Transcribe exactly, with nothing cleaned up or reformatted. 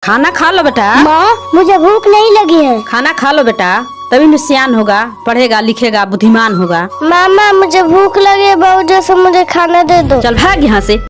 खाना खा लो बेटा। माँ मुझे भूख नहीं लगी है। खाना खा लो बेटा, तभी न सियान होगा, पढ़ेगा लिखेगा बुद्धिमान होगा। मामा मुझे भूख लगी है बहुत, जैसे मुझे खाना दे दो। चल भाग यहाँ से।